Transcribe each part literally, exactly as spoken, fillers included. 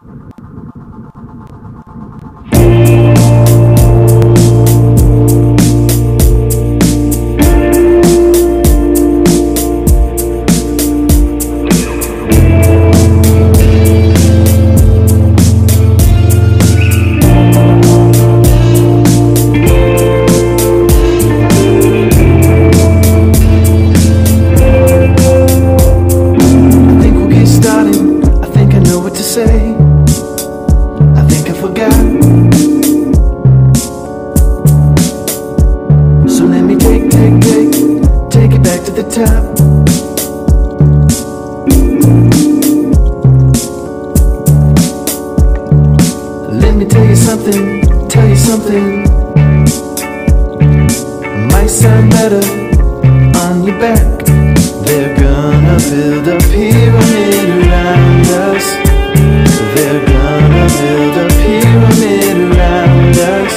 Let me tell you something, tell you something. Might sound better on your back. They're gonna build a pyramid around us. They're gonna build a pyramid around us.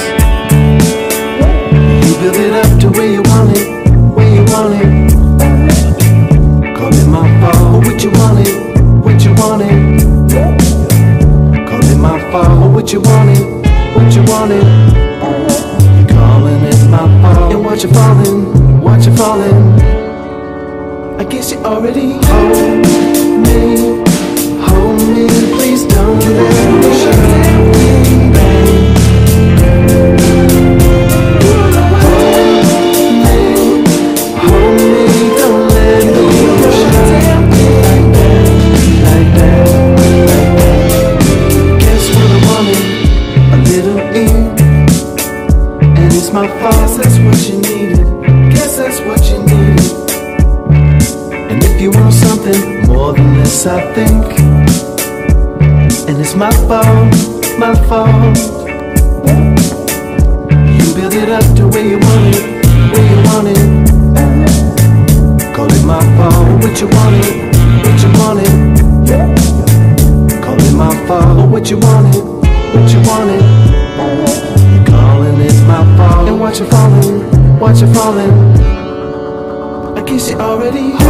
You build it up to where you want it, where you want it. Call it my fault, what you want it, what you want it. Call it my fault, what you want it, what you want it. You're calling it my fault, and watch you falling, watch you falling. I guess you already hold me, hold me, please don't let me shut me down. Hold me, hold me, don't let me shut me down like that, like that. Guess what I wanted, a little ear, and it's my fault. Guess that's what you needed, guess that's what you needed. And if you want something more than this, I think, and it's my fault, my fault. You build it up to where you want it, where you want it. Call it my fault, what you want it, what you want it. Call it my fault, what you want it, what you want it. You're calling it my fault, and watch you falling, watch you falling. I guess you already